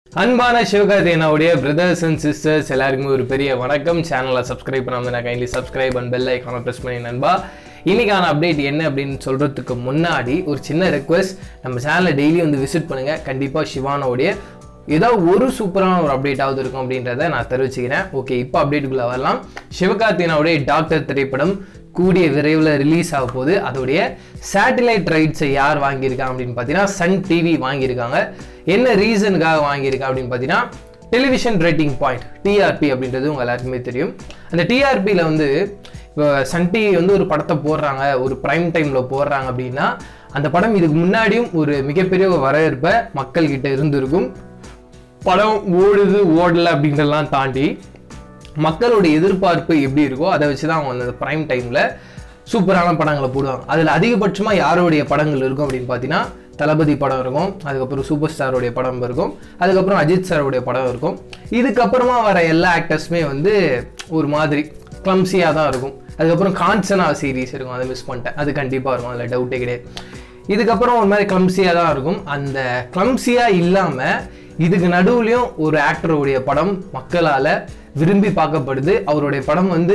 அன்பான சிவகார்த்திகேயனுடைய brothers and sisters எல்லாருக்குமே ஒரு பெரிய வணக்கம். சேனலை சப்ஸ்கிரைப் பண்ணாமல் நான் கைண்ட்லி சப்ஸ்கிரைப் அண்ட் பெல் ஐக்கானை ப்ரெஸ் பண்ணி நண்பா. இன்னைக்கான அப்டேட் என்ன அப்படின்னு சொல்கிறதுக்கு முன்னாடி ஒரு சின்ன ரெக்வெஸ்ட், நம்ம சேனலை டெய்லி வந்து விசிட் பண்ணுங்கள். கண்டிப்பாக சிவானோடைய ஏதாவது ஒரு சூப்பரான ஒரு அப்டேட்டாவது இருக்கும் அப்படின்றத நான் தெரிவிச்சுக்கிறேன். ஓகே, இப்போ அப்டேட்டுக்குள்ளே வரலாம். சிவகார்த்திகேயனுடைய டாக்டர் திரைப்படம் கூடிய விரைவில் ரிலீஸ் ஆக போகுது. அதோடைய சேட்டலைட் ரைட்ஸை யார் வாங்கியிருக்காங்க அப்படின்னு பார்த்தீங்கன்னா சன் டிவி வாங்கியிருக்காங்க. என்ன ரீசனுக்காக வாங்கியிருக்கா அப்படின்னு பார்த்தீங்கன்னா டெலிவிஷன் ரேட்டிங் பாயிண்ட், டிஆர்பி அப்படின்றது உங்கள் எல்லாருக்குமே தெரியும். அந்த டிஆர்பியில் வந்து இப்போ சன் டிவி வந்து ஒரு படத்தை போடுறாங்க, ஒரு ப்ரைம் டைமில் போடுறாங்க அப்படின்னா அந்த படம் இதுக்கு முன்னாடியும் ஒரு மிகப்பெரிய வரவேற்பை மக்கள்கிட்ட இருந்திருக்கும். படம் ஓடுது ஓடலை அப்படின்றலாம் தாண்டி மக்களோட எதிர்பார்ப்பு எப்படி இருக்கோ அதை வச்சு தான் அவங்க அந்த ப்ரைம் டைமில் சூப்பரான படங்களை போடுவாங்க. அதில் அதிகபட்சமாக யாருடைய படங்கள் இருக்கும் அப்படின்னு பார்த்தீங்கன்னா தளபதி படம் இருக்கும், அதுக்கப்புறம் சூப்பர் ஸ்டாரோடைய படம் இருக்கும், அதுக்கப்புறம் அஜித் சாரோடைய படம் இருக்கும். இதுக்கப்புறமா வர எல்லா ஆக்டர்ஸுமே வந்து ஒரு மாதிரி கிளம்ஸியாக தான் இருக்கும். அதுக்கப்புறம் காஞ்சனா சீரீஸ் இருக்கும், அதை மிஸ் பண்ணிட்டேன், அது கண்டிப்பாக இருக்கும், அதில் டவுட்டே கிடையாது. இதுக்கப்புறம் ஒரு மாதிரி கிளம்ஸியாக தான் இருக்கும். அந்த கிளம்ஸியாக இல்லாமல் இதுக்கு நடுவுலையும் ஒரு ஆக்டருடைய படம் மக்களால் விரும்பி பார்க்கப்படுது. அவருடைய படம் வந்து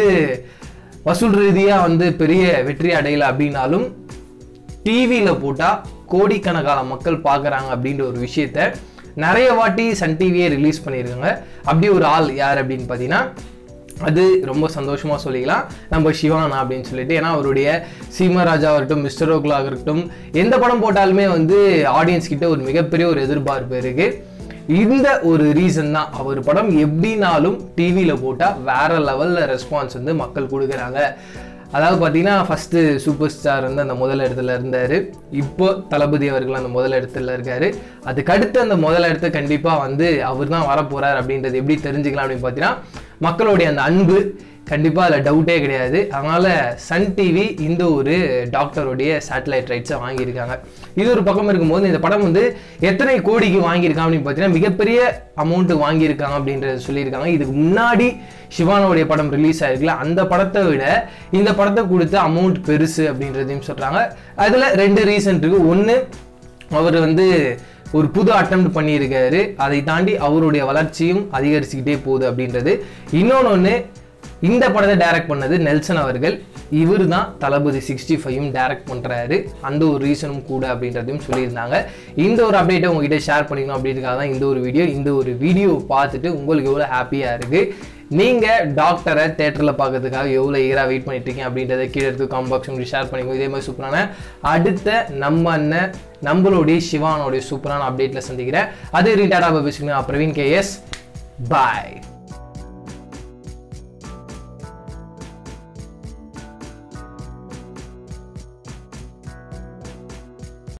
வசூல் ரீதியாக வந்து பெரிய வெற்றி அடையலை அப்படின்னாலும் டிவியில் போட்டால் கோடிக்கணக்கான மக்கள் பார்க்குறாங்க அப்படின்ற ஒரு விஷயத்த நிறைய வாட்டி சன் டிவியே ரிலீஸ் பண்ணியிருக்காங்க. அப்படி ஒரு ஆள் யார் அப்படின்னு பார்த்தீங்கன்னா அது ரொம்ப சந்தோஷமாக சொல்லிக்கலாம், நம்ம சிவானா அப்படின்னு சொல்லிட்டு. ஏன்னா அவருடைய சீமராஜா இருக்கட்டும், மிஸ்டர் ஓக்லாக இருக்கட்டும், எந்த படம் போட்டாலுமே வந்து ஆடியன்ஸ் கிட்ட ஒரு மிகப்பெரிய ஒரு எதிர்பார்ப்பு இருக்குது. இந்த ஒரு ரீசன் தான் அவர் படம் எப்படினாலும் டிவியில் போட்டால் வேற லெவலில் ரெஸ்பான்ஸ் வந்து மக்கள் கொடுக்குறாங்க. அதாவது பார்த்தீங்கன்னா ஃபஸ்ட்டு சூப்பர் ஸ்டார் வந்து அந்த முதல் இடத்துல இருந்தார், இப்போ தளபதி அவர்கள் அந்த முதல் இடத்துல இருக்கார். அதுக்கடுத்து அந்த முதல் இடத்த கண்டிப்பாக வந்து அவர் தான் வரப்போகிறார் அப்படின்றது எப்படி தெரிஞ்சுக்கலாம் அப்படின்னு பார்த்தீங்கன்னா மக்களுடைய அந்த அன்பு கண்டிப்பாக அதில் டவுட்டே கிடையாது. அதனால் சன் டிவி இந்த ஒரு டாக்டருடைய சேட்டலைட் ரைட்ஸை வாங்கியிருக்காங்க. இது ஒரு பக்கம் இருக்கும்போது இந்த படம் வந்து எத்தனை கோடிக்கு வாங்கியிருக்காங்க அப்படின்னு பார்த்தீங்கன்னா மிகப்பெரிய அமௌண்ட்டு வாங்கியிருக்காங்க அப்படின்றத சொல்லியிருக்காங்க. இதுக்கு முன்னாடி சிவானோடைய படம் ரிலீஸ் ஆகிருக்குல்ல, அந்த படத்தை விட இந்த படத்தை கொடுத்த அமௌண்ட் பெருசு அப்படின்றதையும் சொல்கிறாங்க. அதில் ரெண்டு ரீசன் இருக்குது. ஒன்று, அவர் வந்து ஒரு புது அட்டெம்ப்ட் பண்ணியிருக்காரு, அதை தாண்டி அவருடைய வளர்ச்சியும் அதிகரிச்சுக்கிட்டே போகுது அப்படின்றது. இன்னொன்று, இந்த படத்தை டைரக்ட் பண்ணது நெல்சன் அவர்கள், இவர் தான் தளபதி 65 டைரக்ட் பண்ணுறாரு, அந்த ஒரு ரீசனும் கூட அப்படின்றதையும் சொல்லியிருந்தாங்க. இந்த ஒரு அப்டேட்டை உங்ககிட்ட ஷேர் பண்ணிக்கணும் அப்படின்றதுக்காக தான் இந்த ஒரு வீடியோ பார்த்துட்டு உங்களுக்கு எவ்வளோ ஹாப்பியாக இருக்குது, நீங்கள் டாக்டரை தேட்டரில் பார்க்கறதுக்காக எவ்வளோ ஈராக வெயிட் பண்ணிட்டு இருக்கீங்க அப்படின்றத கீழே எடுத்து காமெண்ட் பாக்ஸ் உங்களுக்கு ஷேர் பண்ணிக்கோ. இதே மாதிரி சூப்பரான அடுத்த நம்ம அண்ணன் நம்மளுடைய சிவானோடைய சூப்பரான அப்டேட்டில் சந்திக்கிறேன். அது ரிட்டார்டாக பேசுகிறேன். பிரவீன் KS, பாய்.